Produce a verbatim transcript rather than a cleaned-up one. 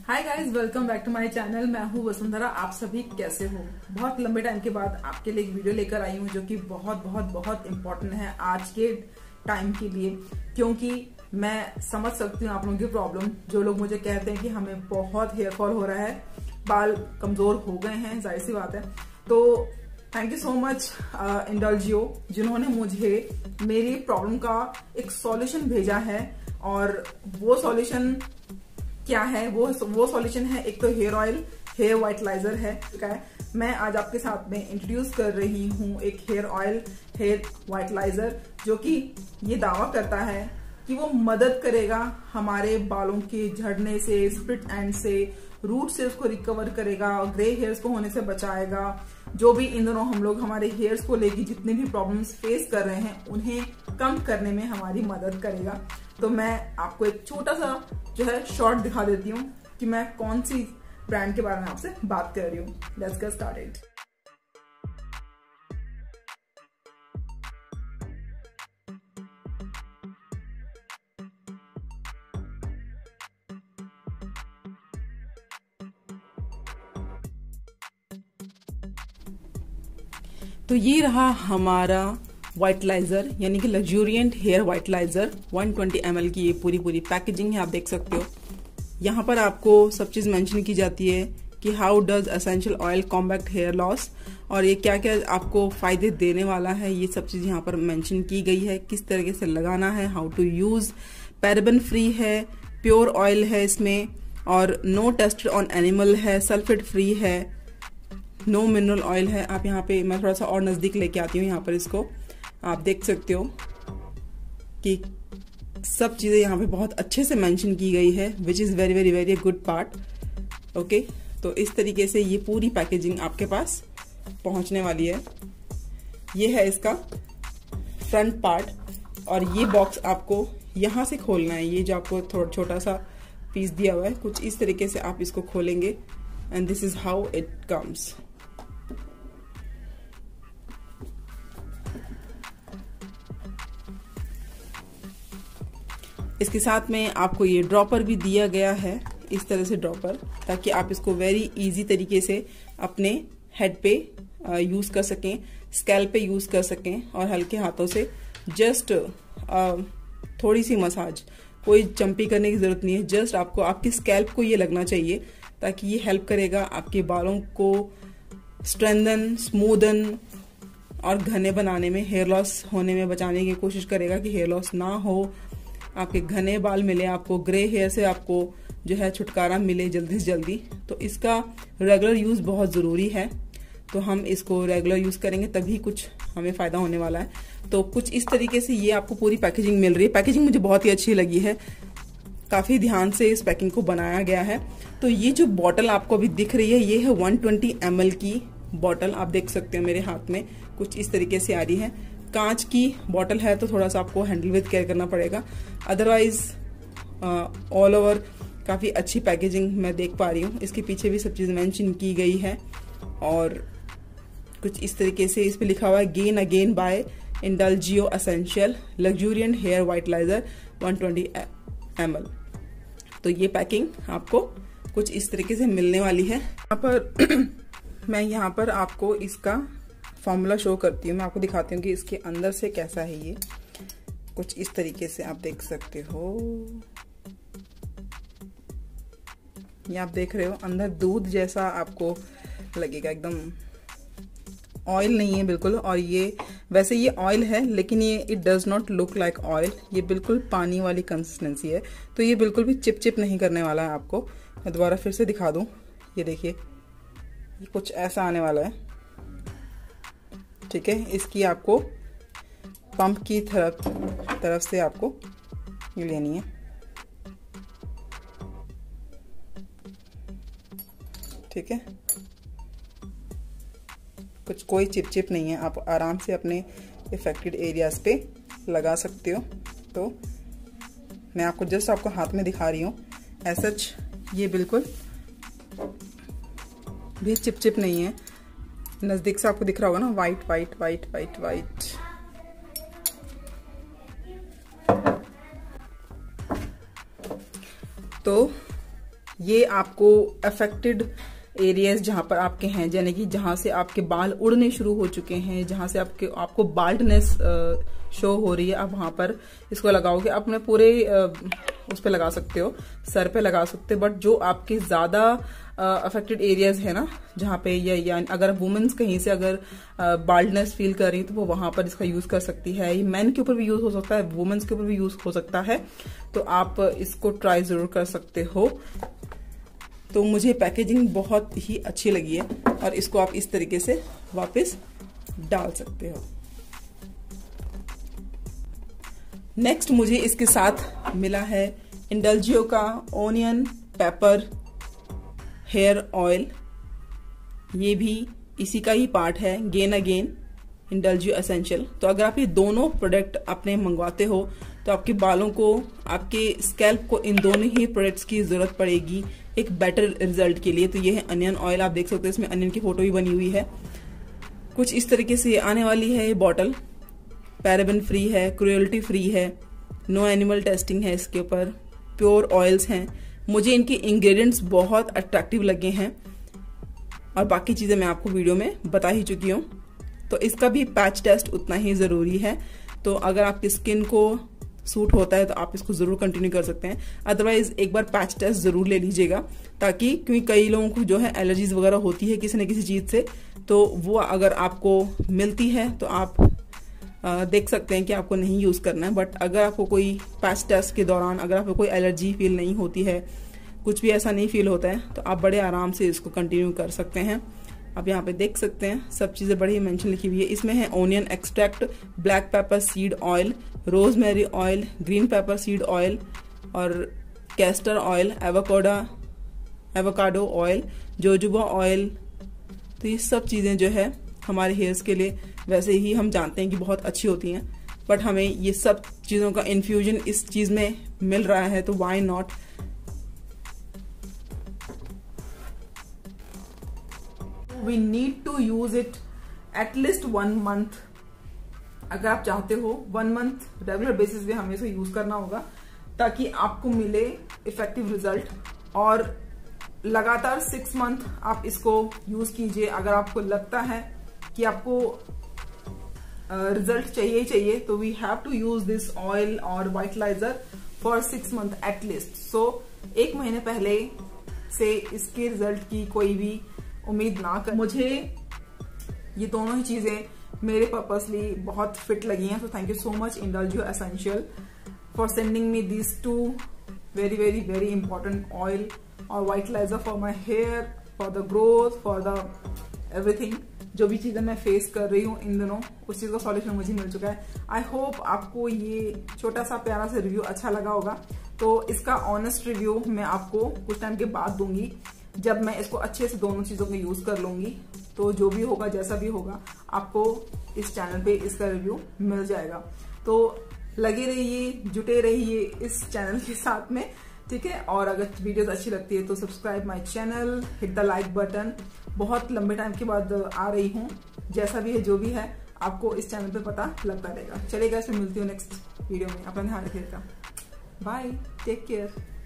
Hi guys, welcome back to my channel. मैं हूँ वसुंधरा। आप सभी कैसे हो? बहुत लंबे टाइम के बाद आपके लिए एक वीडियो लेकर आई हूँ जो कि बहुत बहुत बहुत इम्पोर्टेंट है आज के टाइम के लिए, क्योंकि मैं समझ सकती हूँ आप लोगों की प्रॉब्लम। जो लोग मुझे कहते हैं कि हमें बहुत हेयर फॉल हो रहा है, बाल कमजोर हो गए हैं, जाहिर सी बात है। तो thank you so much Indulgeo, जिन्होंने मुझे मेरी प्रॉब्लम का एक सॉल्यूशन भेजा है। और वो सॉल्यूशन क्या है? वो वो सॉल्यूशन है, एक तो हेयर ऑयल, हेयर वाइटलाइजर है। क्या है? मैं आज आपके साथ में इंट्रोड्यूस कर रही हूँ एक हेयर ऑयल, हेयर वाइटलाइजर, जो कि ये दावा करता है कि वो मदद करेगा हमारे बालों के झड़ने से, स्प्लिट एंड से, रूट से उसको रिकवर करेगा, ग्रे हेयर्स को होने से बचाएगा। जो भी इन दोनों हम लोग हमारे हेयर्स को लेके जितने भी प्रॉब्लम्स फेस कर रहे हैं उन्हें कम करने में हमारी मदद करेगा। तो मैं आपको एक छोटा सा जो है शॉर्ट दिखा देती हूँ कि मैं कौन सी ब्रांड के बारे में आपसे बात कर रही हूँ। Let's get started. तो ये रहा हमारा वाइटलाइजर, यानी कि लग्जूरियंट हेयर वाइटलाइजर। एक सौ बीस एम एल की ये पूरी पूरी पैकेजिंग है, आप देख सकते हो। यहाँ पर आपको सब चीज मेंशन की जाती है कि how does essential oil combat hair loss, और ये क्या क्या आपको फायदे देने वाला है, ये सब चीज यहाँ पर मेंशन की गई है। किस तरीके से लगाना है, how to use, paraben free है, प्योर ऑयल है इसमें, और नो टेस्टेड ऑन एनिमल है, सल्फेट फ्री है, नो मिनरल ऑयल है। आप यहाँ पे, मैं थोड़ा सा और नजदीक लेके आती हूँ, यहाँ पर इसको आप देख सकते हो कि सब चीजें यहाँ पे बहुत अच्छे से मेंशन की गई है, which is very very very good part. Okay, तो इस तरीके से ये पूरी पैकेजिंग आपके पास पहुंचने वाली है। ये है इसका फ्रंट पार्ट, और ये बॉक्स आपको यहाँ से खोलना है। ये जो आपको थोड़ा छोटा सा पीस दिया हुआ है, कुछ इस तरीके से आप इसको खोलेंगे, and this is how it comes. इसके साथ में आपको ये ड्रॉपर भी दिया गया है, इस तरह से ड्रॉपर, ताकि आप इसको वेरी इजी तरीके से अपने हेड पे यूज कर सकें, स्कैल्प पे यूज कर सकें, और हल्के हाथों से जस्ट थोड़ी सी मसाज, कोई चंपी करने की जरूरत नहीं है। जस्ट आपको आपकी स्कैल्प को ये लगना चाहिए, ताकि ये हेल्प करेगा आपके बालों को स्ट्रेंथन, स्मूदन और घने बनाने में, हेयर लॉस होने में बचाने की कोशिश करेगा कि हेयर लॉस ना हो, आपके घने बाल मिले, आपको ग्रे हेयर से आपको जो है छुटकारा मिले जल्दी से जल्दी। तो इसका रेगुलर यूज बहुत जरूरी है। तो हम इसको रेगुलर यूज करेंगे तभी कुछ हमें फायदा होने वाला है। तो कुछ इस तरीके से ये आपको पूरी पैकेजिंग मिल रही है। पैकेजिंग मुझे बहुत ही अच्छी लगी है, काफी ध्यान से इस पैकिंग को बनाया गया है। तो ये जो बॉटल आपको अभी दिख रही है, ये है एक सौ बीस एम एल की बॉटल। आप देख सकते हो मेरे हाथ में कुछ इस तरीके से आ रही है। कांच की बॉटल है तो थोड़ा सा आपको हैंडल विद केयर करना पड़ेगा, अदरवाइज ऑल ओवर काफी अच्छी पैकेजिंग मैं देख पा रही हूँ। इसके पीछे भी सब चीज मेंशन की गई है, और कुछ इस तरीके से इस पे लिखा हुआ है gain again by Indulgeo essentials luxuriant hair vitalizer एक सौ बीस एम एल। तो ये पैकिंग आपको कुछ इस तरीके से मिलने वाली है। यहाँ पर मैं यहाँ पर आपको इसका फॉर्मूला शो करती हूँ। मैं आपको दिखाती हूँ कि इसके अंदर से कैसा है। ये कुछ इस तरीके से आप देख सकते हो। ये आप देख रहे हो, अंदर दूध जैसा आपको लगेगा, एकदम ऑयल नहीं है बिल्कुल। और ये वैसे ये ऑयल है, लेकिन ये it does not look like oil. ये बिल्कुल पानी वाली कंसिस्टेंसी है, तो ये बिल्कुल भी चिप चिप नहीं करने वाला है आपको। मैं दोबारा फिर से दिखा दूं, ये देखिए, ये कुछ ऐसा आने वाला है। ठीक है, इसकी आपको पंप की तरफ तरफ से आपको ये लेनी है। ठीक है, कुछ कोई चिप चिप नहीं है, आप आराम से अपने इफेक्टेड एरियाज पे लगा सकते हो। तो मैं आपको जस्ट आपको हाथ में दिखा रही हूँ, ऐसा ये बिल्कुल भी चिप चिप नहीं है। नजदीक से आपको दिख रहा होगा ना, white white white white white. तो ये आपको अफेक्टेड एरियाज जहां पर आपके हैं, यानी कि जहां से आपके बाल उड़ने शुरू हो चुके हैं, जहां से आपके आपको बाल्डनेस शो हो रही है, आप वहां पर इसको लगाओगे। आप अपने पूरे उस पे लगा सकते हो, सर पे लगा सकते हो, बट जो आपके ज्यादा अफेक्टेड एरियाज है ना, जहां पे या, या अगर वुमेन्स कहीं से अगर बाल्डनेस फील कर रही है तो वो वहां पर इसका यूज कर सकती है। ये मेन के ऊपर भी यूज हो सकता है, वुमेन्स के ऊपर भी यूज हो सकता है, तो आप इसको ट्राई जरूर कर सकते हो। तो मुझे पैकेजिंग बहुत ही अच्छी लगी है और इसको आप इस तरीके से वापस डाल सकते हो। नेक्स्ट मुझे इसके साथ मिला है इंडल्जियो का ओनियन पेपर हेयर ऑयल। ये भी इसी का ही पार्ट है, गेन अगेन इंडल्जियो एसेंशियल। तो अगर आप ये दोनों प्रोडक्ट अपने मंगवाते हो तो आपके बालों को, आपके स्कैल्प को इन दोनों ही प्रोडक्ट्स की जरूरत पड़ेगी एक बेटर रिजल्ट के लिए। तो ये है अनियन ऑयल, आप देख सकते हो इसमें अनियन की फोटो भी बनी हुई है। कुछ इस तरीके से आने वाली है ये बॉटल। पैराबेन फ्री है, क्रुएल्टी फ्री है, नो एनिमल टेस्टिंग है इसके ऊपर, प्योर ऑयल्स हैं। मुझे इनके इंग्रेडिएंट्स बहुत अट्रैक्टिव लगे हैं और बाकी चीजें मैं आपको वीडियो में बता ही चुकी हूँ। तो इसका भी पैच टेस्ट उतना ही जरूरी है। तो अगर आपकी स्किन को सूट होता है तो आप इसको जरूर कंटिन्यू कर सकते हैं, अदरवाइज एक बार पैच टेस्ट जरूर ले लीजिएगा, ताकि क्योंकि कई लोगों को जो है एलर्जीज वगैरह होती है किसी न किसी चीज से, तो वो अगर आपको मिलती है तो आप आ, देख सकते हैं कि आपको नहीं यूज करना है। बट अगर आपको कोई पैच टेस्ट के दौरान अगर आपको कोई एलर्जी फील नहीं होती है, कुछ भी ऐसा नहीं फील होता है, तो आप बड़े आराम से इसको कंटिन्यू कर सकते हैं। आप यहाँ पे देख सकते हैं सब चीजें बड़ी मेंशन लिखी हुई है। इसमें है onion extract, black pepper seed oil, rosemary oil, green pepper seed oil और castor oil, avocado avocado oil, jojoba oil. तो ये सब चीजें जो है हमारे हेयर्स के लिए वैसे ही हम जानते हैं कि बहुत अच्छी होती हैं, बट हमें ये सब चीजों का इन्फ्यूजन इस चीज में मिल रहा है, तो why not. We need to use it at least one month. अगर आप चाहते हो वन मंथ रेगुलर बेसिस पे हमें इसे यूज करना होगा, ताकि आपको मिले इफेक्टिव रिजल्ट। और लगातार सिक्स मंथ आप इसको यूज कीजिए। अगर आपको लगता है कि आपको रिजल्ट uh, चाहिए ही चाहिए, तो we have to use this oil और vitalizer for six month at least. So एक महीने पहले से इसके रिजल्ट की कोई भी उम्मीद ना कर। मुझे ये दोनों ही चीजें मेरे पर्पसली बहुत फिट लगी हैं। तो thank you so much Indulgeo essentials for sending me this two very very very important oil और vitalizer for my hair, for the growth, for the everything. जो भी चीजें मैं फेस कर रही हूँ इन दिनों, उस चीज का सॉल्यूशन मुझे मिल चुका है। आई होप आपको ये छोटा सा प्यारा सा रिव्यू अच्छा लगा होगा। तो इसका ऑनेस्ट रिव्यू मैं आपको कुछ टाइम के बाद दूंगी, जब मैं इसको अच्छे से दोनों चीजों को यूज कर लूंगी। तो जो भी होगा, जैसा भी होगा, आपको इस चैनल पे इसका रिव्यू मिल जाएगा। तो लगे रहिए, जुटे रहिए इस चैनल के साथ में, ठीक है। और अगर वीडियोस अच्छी लगती है तो subscribe my channel, hit the like button. बहुत लंबे टाइम के बाद आ रही हूँ, जैसा भी है जो भी है आपको इस चैनल पे पता लगता रहेगा। चलेगा, इसमें मिलती हूँ नेक्स्ट वीडियो में। अपना ध्यान रखिएगा। Bye, take care.